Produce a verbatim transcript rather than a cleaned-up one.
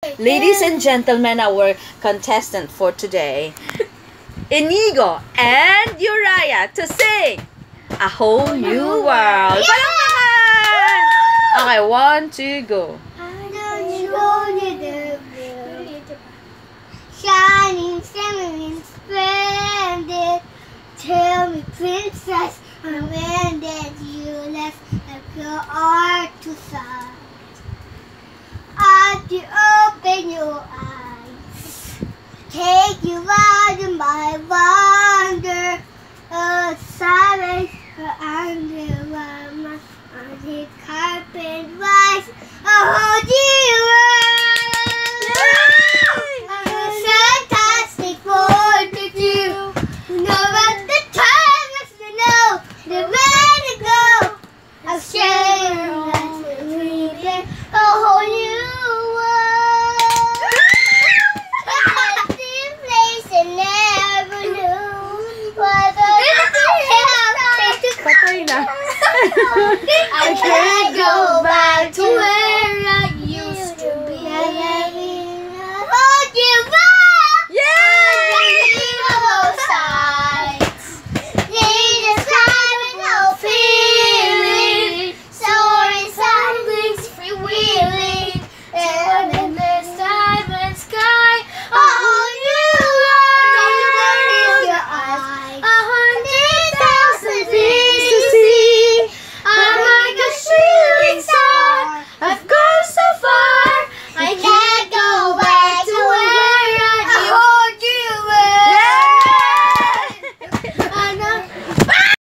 Ladies and gentlemen, our contestant for today, Inigo and Uriah, to sing A Whole New World. Palakpakan! Okay, one, two, go. Shining, shimmering, splendid. Tell me, princess, when did you last like your art to sign?